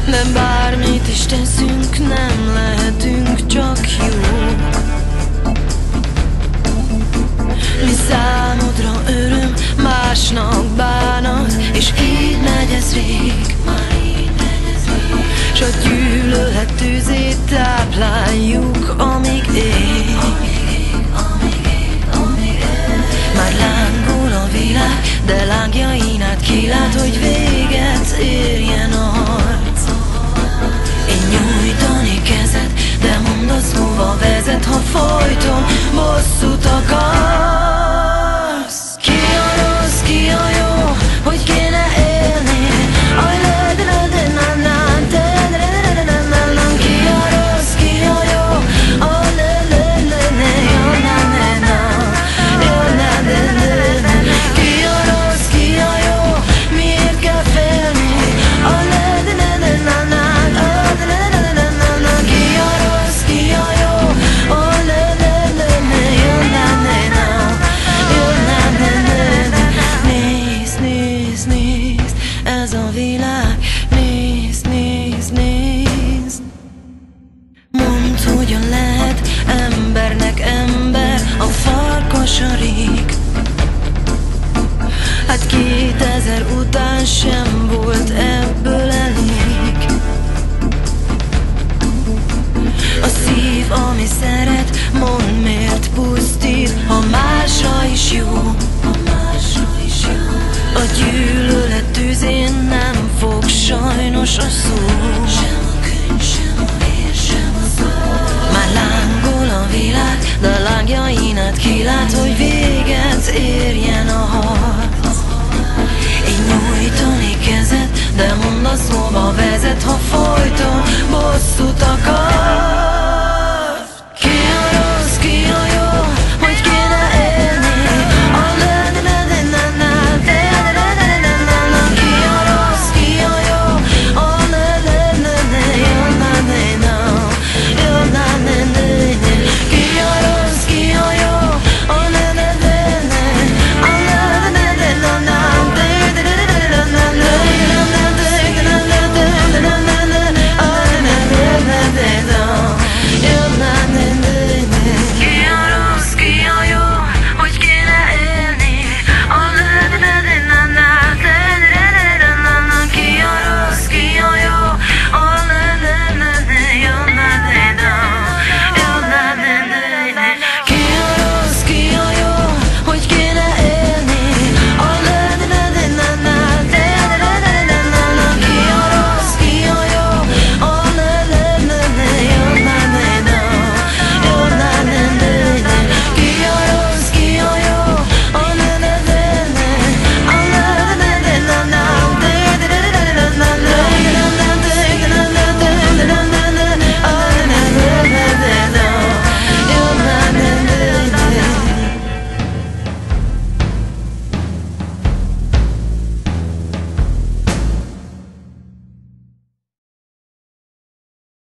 De bármit is teszünk, nem lehetünk csak jók. Mi számodra öröm, másnak bánat, és így megy ez rég. S a gyűlölet tűzét tápláljuk, amíg ég. Már lángol a világ, de lángjain át kilát, hogy véget érjen a harc. Én nyújtani kezed, de mondd azt, hova vezet, ha folyton bosszút akarsz. Ki a rossz, ki a jó, hogy kéne élni? Ki a rossz, ki a jó, ki a rossz, ki a jó, miért kell félni? Ki a rossz, ki a jó, nézd, nézd, nézd, ez a világ, nézd, nézd, nézd. Mondd, hogyan lehet embernek ember a farkas a rég. Hát 2000 után sem volt ebből elég. A szív, ami szeret, mondd, miért pusztít, ha másra is jó. A gyűlölet tűzén nem fog sajnos a szó. Már lángol a világ, de lángjain át kilát, hogy véget érjen a harc. Én nyújtani kezed, de mondd azt, hova vezet, ha folyton bosszút akar.